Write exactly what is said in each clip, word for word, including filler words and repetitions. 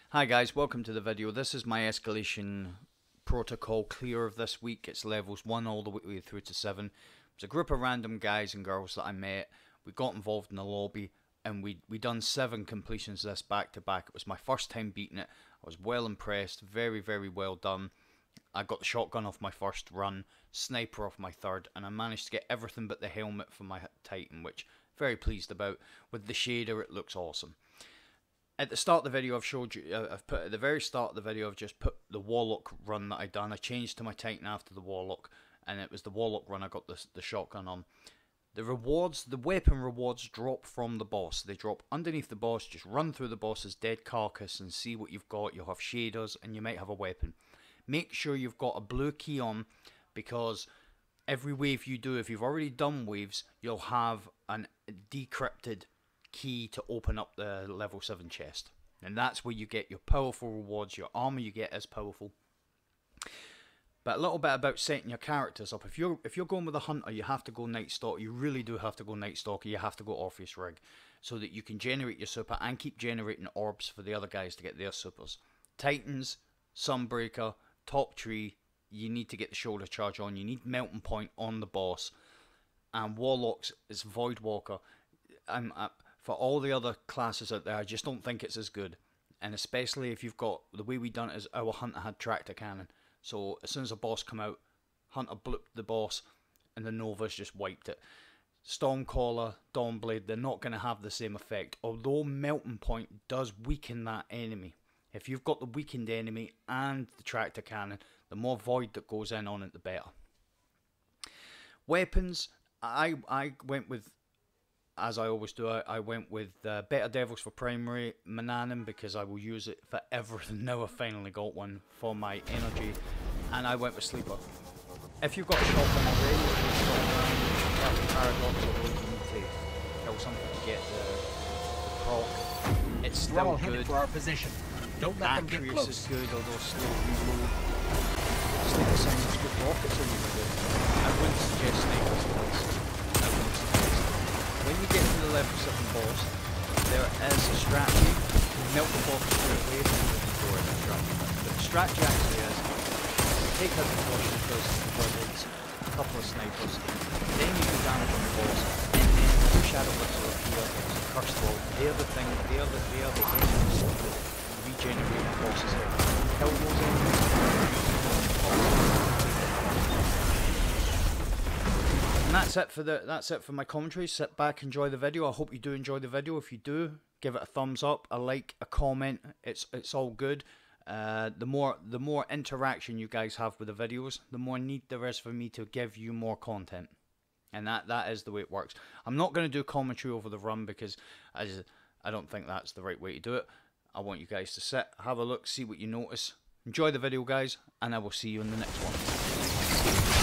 Hi guys, welcome to the video. This is my Escalation Protocol clear of this week. It's levels one all the way through to seven. It's a group of random guys and girls that I met. We got involved in the lobby and we we done seven completions this back to back. It was my first time beating it. I was well impressed. Very, very well done. I got the shotgun off my first run, sniper off my third, and I managed to get everything but the helmet for my Titan, which I'm very pleased about. With the shader, it looks awesome. At the start of the video, I've showed you, uh, I've put at the very start of the video, I've just put the Warlock run that I done. I changed to my Titan after the Warlock, and it was the Warlock run I got the, the shotgun on. The rewards, the weapon rewards drop from the boss. They drop underneath the boss. Just run through the boss's dead carcass and see what you've got. You'll have shaders and you might have a weapon. Make sure you've got a blue key on, because every wave you do, if you've already done waves, you'll have an decrypted key to open up the level seven chest, and that's where you get your powerful rewards. Your armor you get is powerful. But a little bit about setting your characters up. If you're if you're going with a hunter, you have to go Night Stalker. You really do have to go Night Stalker. You have to go Orpheus rig, so that you can generate your super and keep generating orbs for the other guys to get their supers. Titans, Sunbreaker, Top Tree, you need to get the shoulder charge on. You need Melting Point on the boss, and Warlocks is Voidwalker. I'm uh, for all the other classes out there, I just don't think it's as good, and especially if you've got the way we done it is our hunter had tractor cannon. So as soon as a boss come out, hunter blooped the boss, and the Novas just wiped it. Stormcaller, Dawnblade, they're not going to have the same effect, although Melting Point does weaken that enemy. If you've got the weakened enemy and the tractor cannon, the more void that goes in on it, the better. Weapons, I I went with, as I always do, I, I went with uh, Better Devils for primary, Mananim, because I will use it for everything. Now I finally got one for my energy, and I went with Sleeper. If you've got a shotgun already, you have the Paradox, or you need to kill something to get the, the proc, it's still good. For our position. Don't let them get close. Is good, although slow reload. Sleeper sounds as good rockets are really good. I wouldn't suggest snipers for this. I wouldn't suggest. When you get to the level seven boss, there is a strategy. You melt the boss straight away, then you can go in the strategy. But the strategy actually is, take out the caution because it's a couple of snipers, then you can damage on the boss, and then the shadow whistles appear, there's a curse wall. They are the thing, they are the, they are the enemies that regenerate the boss's head. Kill those enemies. And that's it for the that's it for my commentary. Sit back, enjoy the video. I hope you do enjoy the video. If you do, give it a thumbs up, a like, a comment. It's it's all good. Uh, the more the more interaction you guys have with the videos, the more need there is for me to give you more content. And that that is the way it works. I'm not going to do commentary over the run because I just, I don't think that's the right way to do it. I want you guys to sit, have a look, see what you notice. Enjoy the video, guys, and I will see you in the next one.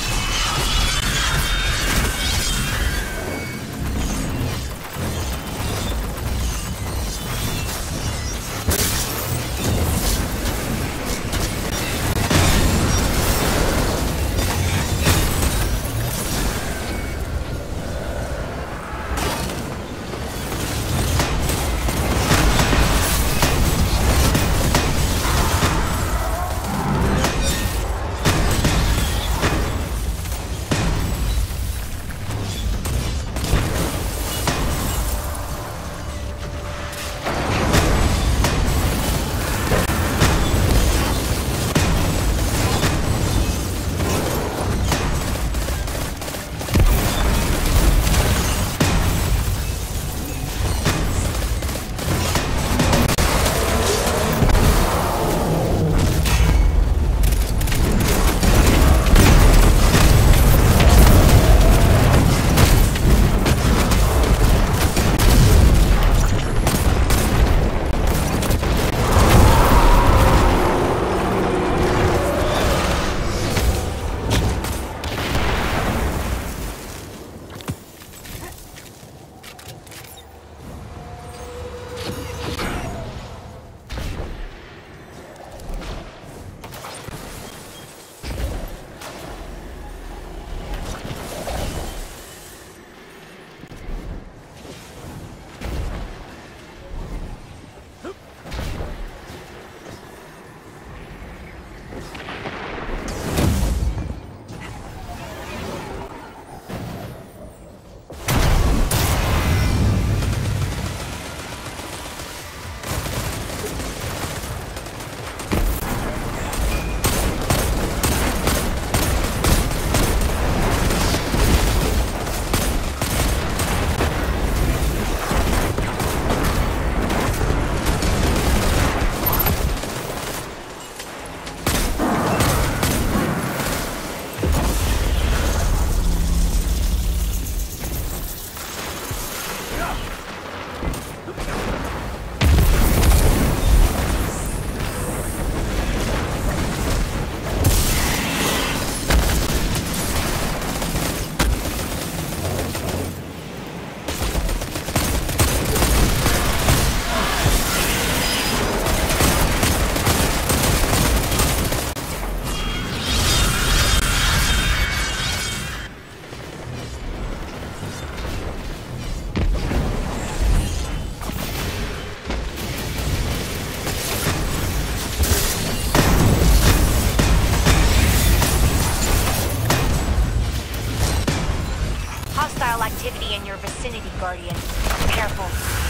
vicinity, Guardian. Careful.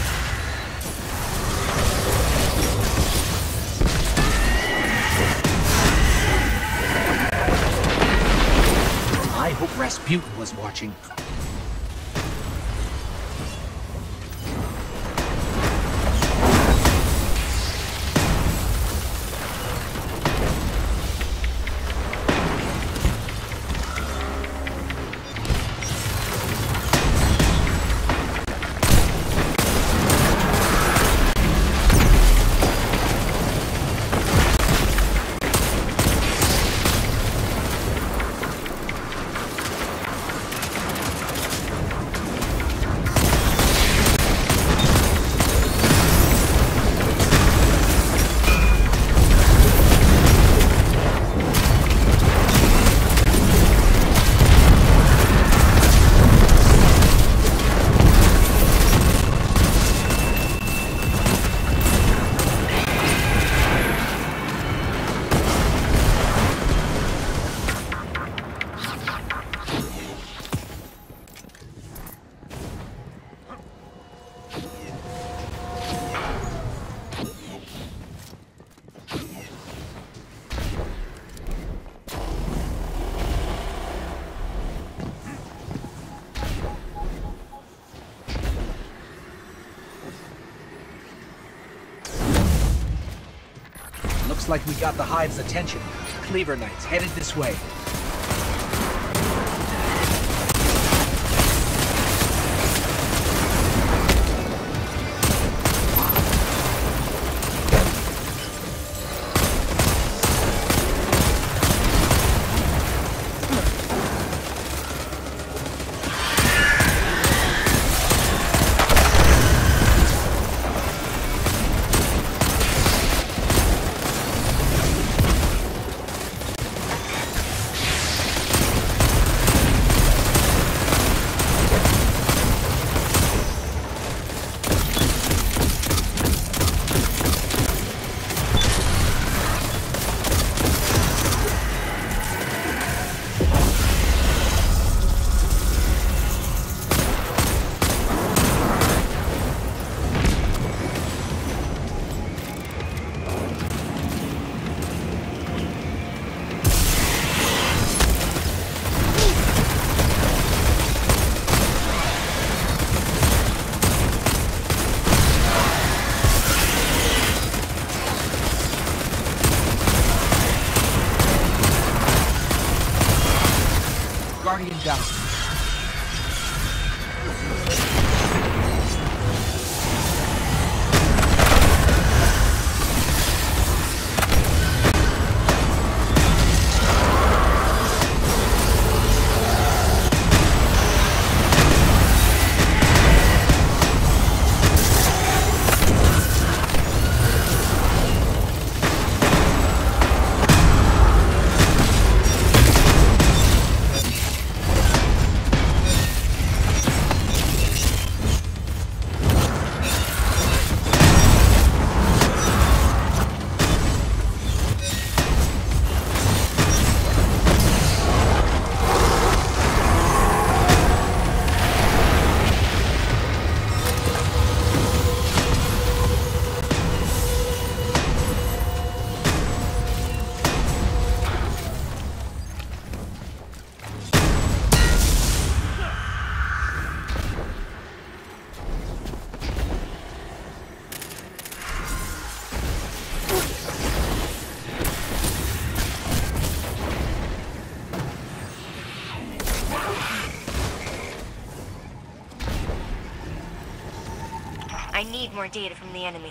I hope Rasputin was watching. Looks like we got the Hive's attention. Cleaver Knights headed this way. Guardian down. I need more data from the enemy.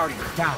Guardian down.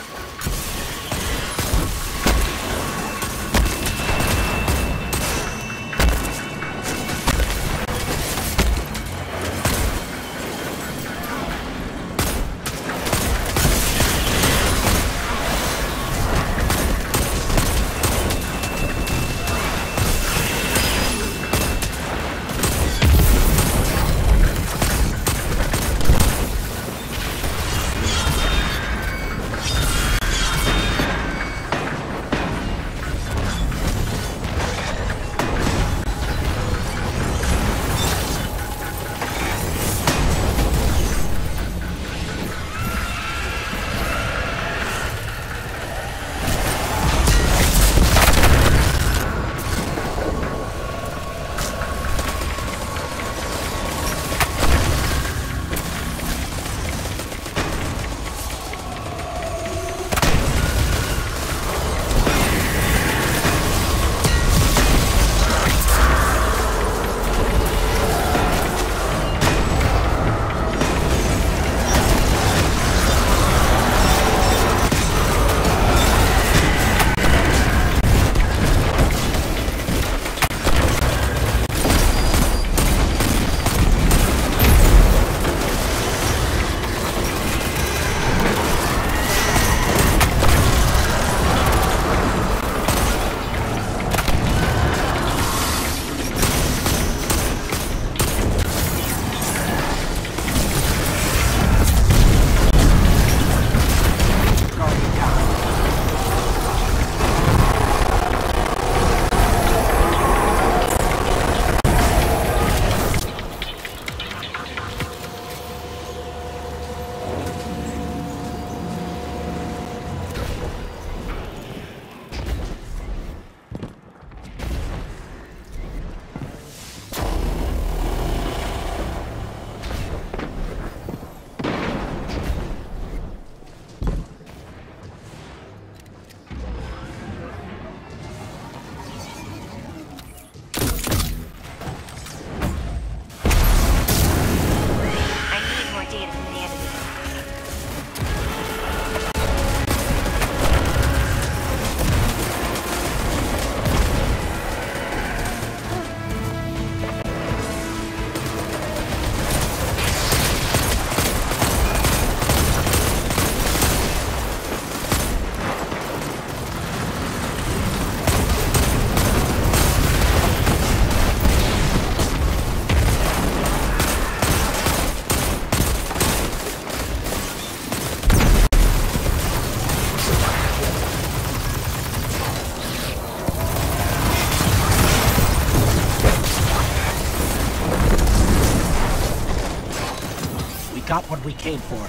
Got what we came for.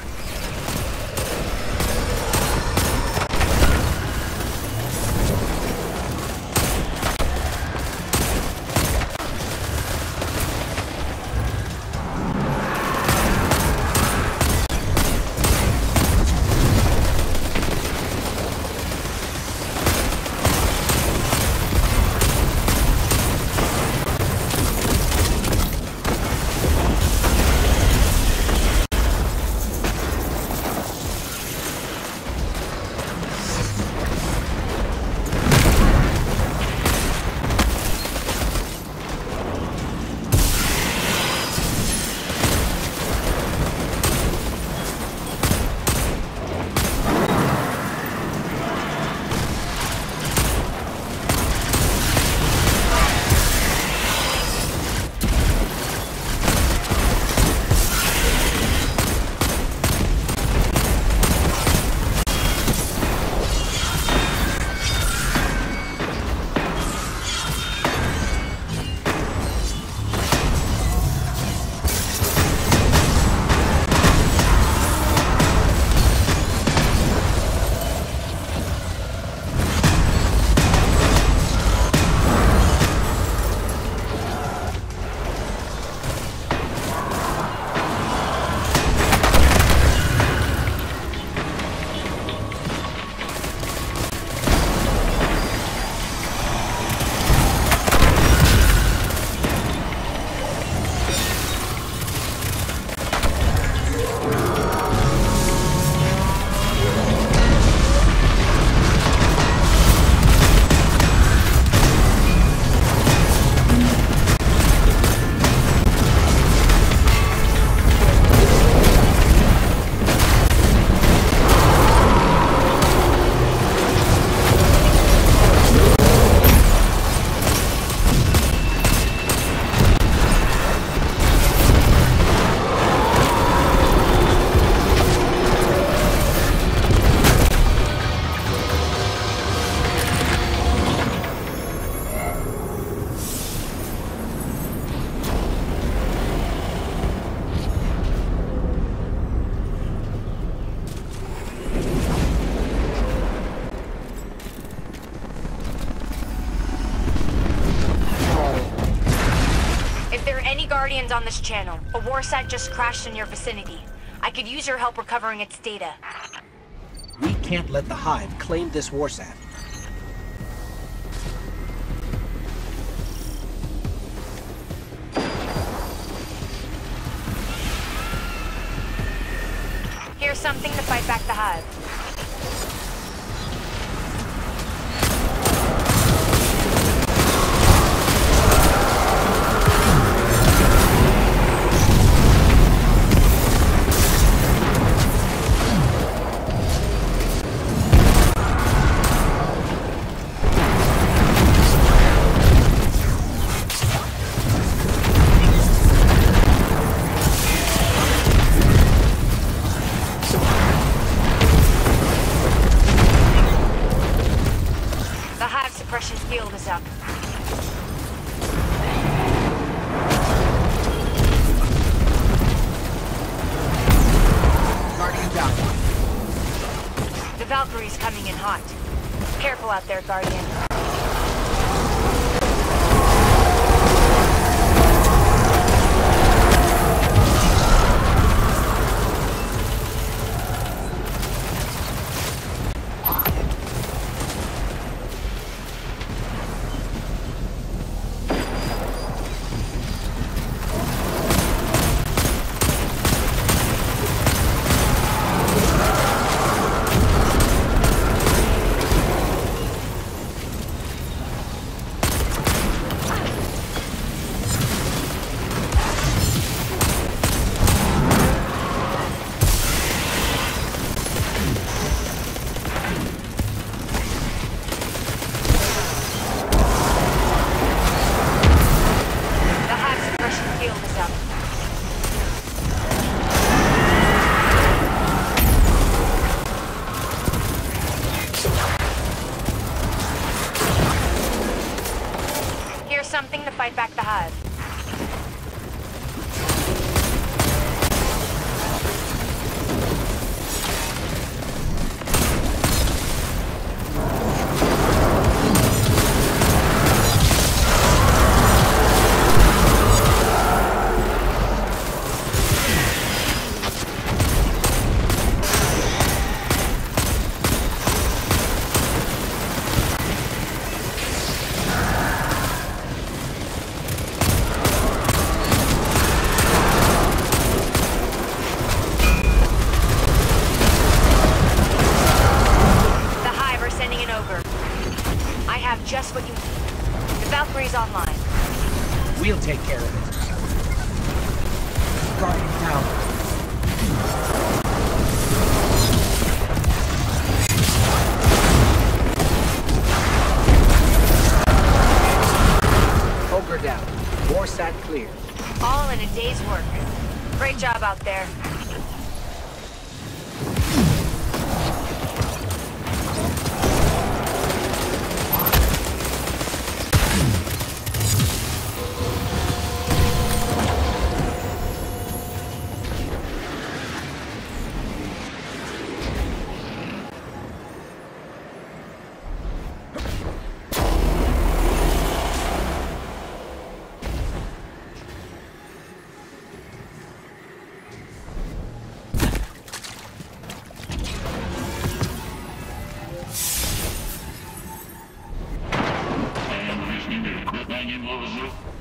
Guardians on this channel. A warsat just crashed in your vicinity. I could use your help recovering its data. We can't let the Hive claim this warsat. Here's something to fight back the Hive. Field is up. Guardian down. The Valkyrie's coming in hot. Careful out there, Guardian. Something to fight back the Hive. Just what you need. The Valkyrie's online. We'll take care of it. Guardian down. Ogre down. Warsat clear. All in a day's work. Great job out there. Equipment you will